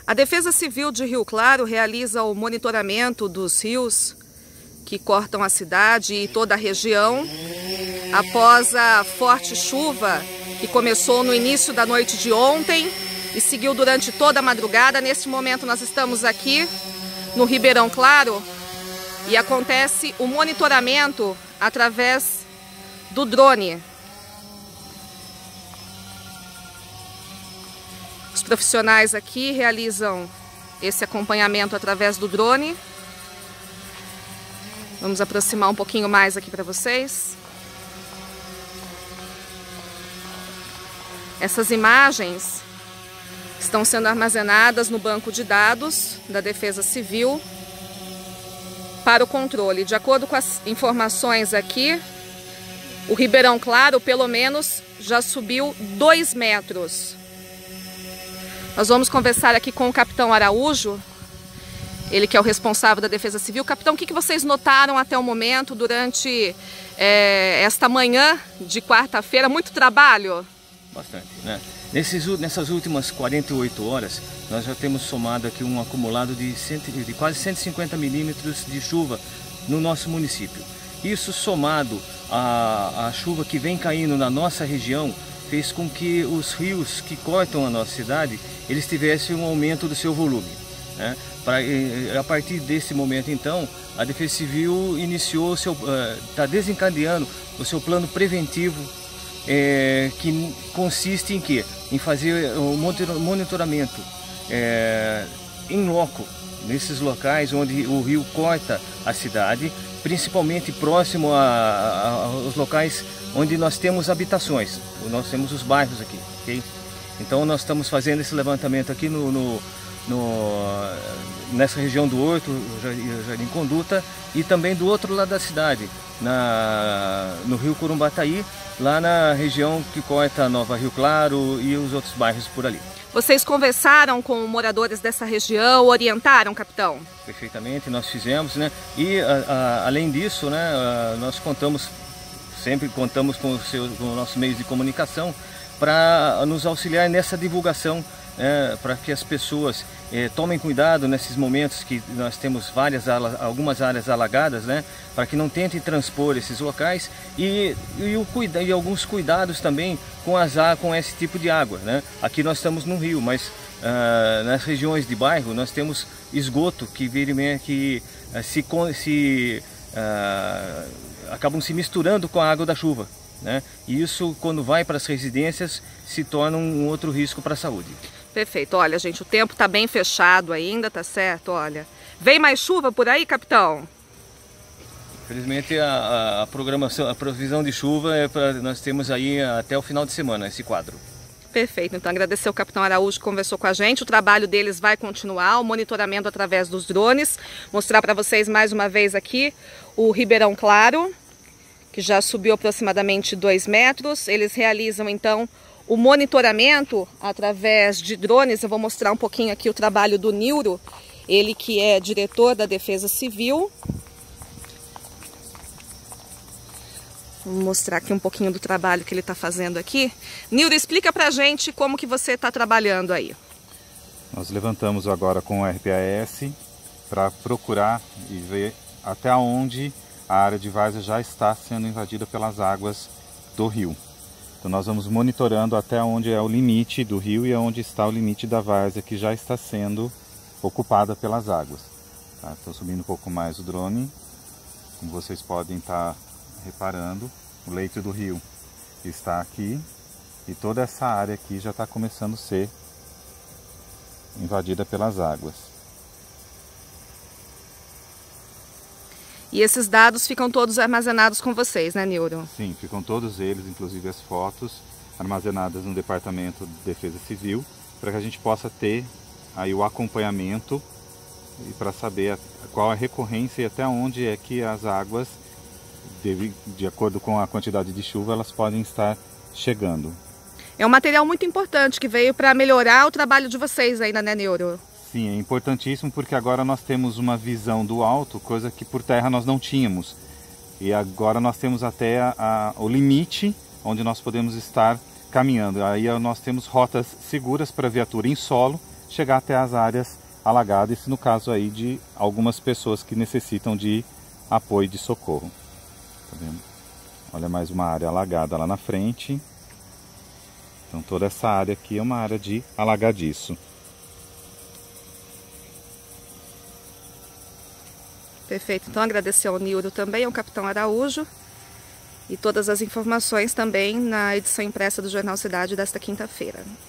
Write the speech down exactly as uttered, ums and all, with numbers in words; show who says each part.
Speaker 1: A Defesa Civil de Rio Claro realiza o monitoramento dos rios que cortam a cidade e toda a região após a forte chuva que começou no início da noite de ontem e seguiu durante toda a madrugada. Neste momento nós estamos aqui no Ribeirão Claro e acontece o monitoramento através do drone. Os profissionais aqui realizam esse acompanhamento através do drone. Vamos aproximar um pouquinho mais aqui para vocês. Essas imagens estão sendo armazenadas no banco de dados da Defesa Civil para o controle. De acordo com as informações aqui, o Ribeirão Claro, pelo menos, já subiu dois metros. Nós vamos conversar aqui com o Capitão Araújo, ele que é o responsável da Defesa Civil. Capitão, o que vocês notaram até o momento, durante é, esta manhã de quarta-feira? Muito trabalho?
Speaker 2: Bastante, né? Nesses, nessas últimas quarenta e oito horas, nós já temos somado aqui um acumulado de, cento, de quase cento e cinquenta milímetros de chuva no nosso município. Isso somado à, à chuva que vem caindo na nossa região, fez com que os rios que cortam a nossa cidade, eles tivessem um aumento do seu volume, né? Pra, a partir desse momento, então, a Defesa Civil iniciou, está uh, desencadeando o seu plano preventivo, é, que consiste em quê? Em fazer o monitoramento é, em loco, nesses locais onde o rio corta a cidade, principalmente próximo a, a, aos locais onde nós temos habitações, nós temos os bairros aqui, ok? Então nós estamos fazendo esse levantamento aqui no, no, no, nessa região do Horto, Jardim Conduta, e também do outro lado da cidade, na, no Rio Corumbataí, lá na região que corta Nova Rio Claro e os outros bairros por ali.
Speaker 1: Vocês conversaram com moradores dessa região, orientaram, capitão?
Speaker 2: Perfeitamente, nós fizemos, né? E a, a, além disso, né, a, nós contamos, sempre contamos com, o seu, com os nossos meios de comunicação para nos auxiliar nessa divulgação, é, para que as pessoas é, tomem cuidado nesses momentos que nós temos várias algumas áreas alagadas, né, para que não tentem transpor esses locais e, e, o, e alguns cuidados também com, as, com esse tipo de água, né. Aqui nós estamos no rio, mas ah, nas regiões de bairro nós temos esgoto que vira e meia que ah, se, se ah, acabam se misturando com a água da chuva, né? E isso, quando vai para as residências, se torna um outro risco para a saúde.
Speaker 1: Perfeito. Olha, gente, o tempo está bem fechado ainda, tá certo? Olha, vem mais chuva por aí, capitão?
Speaker 2: Infelizmente, a, a programação, a provisão de chuva é para nós temos aí até o final de semana esse quadro.
Speaker 1: Perfeito. Então, agradecer ao capitão Araújo que conversou com a gente. O trabalho deles vai continuar, o monitoramento através dos drones. Mostrar para vocês mais uma vez aqui o Ribeirão Claro, que já subiu aproximadamente dois metros. Eles realizam, então, o monitoramento através de drones. Eu vou mostrar um pouquinho aqui o trabalho do Nildo, ele que é diretor da Defesa Civil. Vou mostrar aqui um pouquinho do trabalho que ele está fazendo aqui. Nildo, explica pra gente como que você está trabalhando aí.
Speaker 3: Nós levantamos agora com o R P A S para procurar e ver até onde a área de várzea já está sendo invadida pelas águas do rio. Então nós vamos monitorando até onde é o limite do rio e onde está o limite da várzea que já está sendo ocupada pelas águas. Tá? Estou subindo um pouco mais o drone. Como vocês podem estar reparando, o leito do rio está aqui e toda essa área aqui já está começando a ser invadida pelas águas.
Speaker 1: E esses dados ficam todos armazenados com vocês, né, Nildo?
Speaker 3: Sim, ficam todos eles, inclusive as fotos, armazenadas no Departamento de Defesa Civil, para que a gente possa ter aí o acompanhamento e para saber qual a recorrência e até onde é que as águas, de, de acordo com a quantidade de chuva, elas podem estar chegando.
Speaker 1: É um material muito importante que veio para melhorar o trabalho de vocês ainda, né, Nildo?
Speaker 3: Sim, é importantíssimo porque agora nós temos uma visão do alto, coisa que por terra nós não tínhamos. E agora nós temos até a, a, o limite onde nós podemos estar caminhando. Aí nós temos rotas seguras para viatura em solo, chegar até as áreas alagadas, isso no caso aí de algumas pessoas que necessitam de apoio de socorro. Tá vendo? Olha mais uma área alagada lá na frente. Então toda essa área aqui é uma área de alagadiço.
Speaker 1: Perfeito. Então agradecer ao Nildo também, ao Capitão Araújo. E todas as informações também na edição impressa do Jornal Cidade desta quinta-feira.